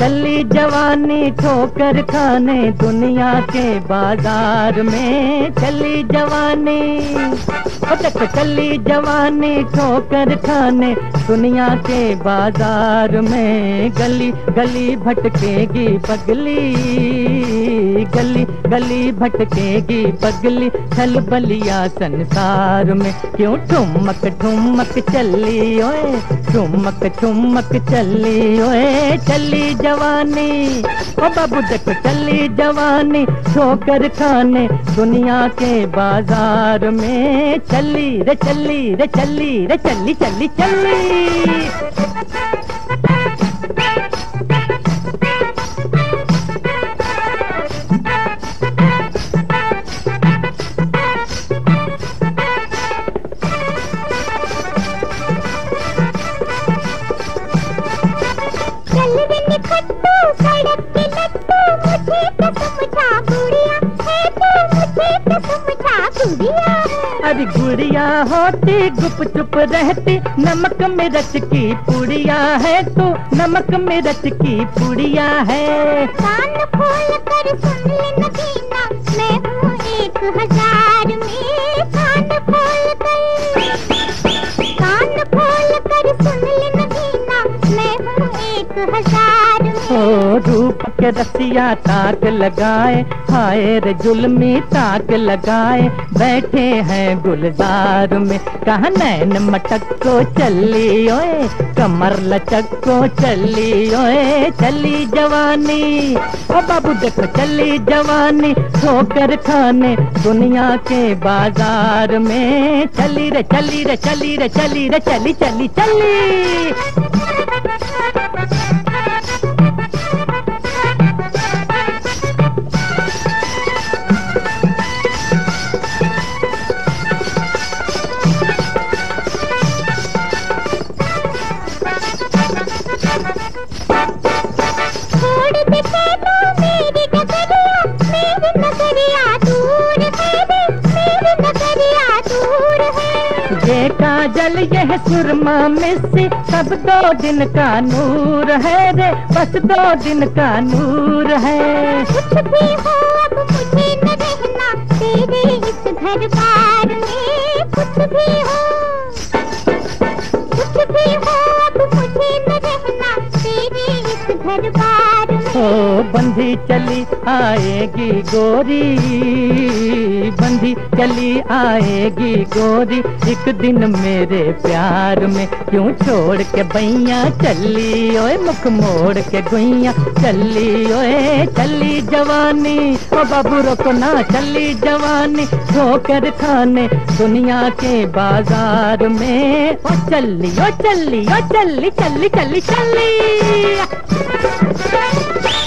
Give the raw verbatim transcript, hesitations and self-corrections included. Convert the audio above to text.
चली जवानी ठोकर खाने दुनिया के बाजार में, चली जवानी देख चली जवानी ठोकर खाने दुनिया के बाजार में। गली गली भटकेगी पगली, गली गली भटकेगी पगली, छल बलिया संसार में। क्यों ठुमक ठुमक चली ओए, ठुमक ठुमक चली ओए, चली जवानी ओ बाबू देखो चली जवानी ठोकर खाने दुनिया के बाजार में। चली रे चली रे चली रे चली चली चली। अरे गुड़िया होती गुप चुप रहती, नमक मिर्च की पुड़िया है तू, नमक मिर्च की पुड़िया है। कान खोल कर सुन ले नगीना, मैं हूँ एक हजार में। कान खोल कर कान खोल कर सुन ले नगीना, मैं हूँ एक हजार में। ओ रूप के रसिया ताक लगाए, हाय रे जुल्मी ताक लगाए, बैठे हैं गुलजार में। कहा नैन मटक को चली ओए, कमर लचक को चली ओए, चली जवानी ओ बाबू देखो चली जवानी ठोकर खाने दुनिया के बाजार में। चली रे चली रे चली रे चली रे चली चली चली। ये काजल यह सुरमा मिस्सी सब दो दिन का नूर है रे, बस दो दिन का नूर है। कुछ भी हो अब मुझे न रहना तेरे इस घर बार में। कुछ भी हो कुछ भी हो अब मुझे न रहना तेरे इस घर बार में। ओ बंधी चली आएगी गोरी, बंधी चली आएगी गोरी एक दिन मेरे प्यार में। क्यों छोड़ के बैया चली ओए, मुख मोड़ के गुइया चली ओए, चली जवानी ओ बाबू रोको ना, चली जवानी ठोकर खाने दुनिया के बाजार में। ओ चली ओ चली ओ चली चली चली चली।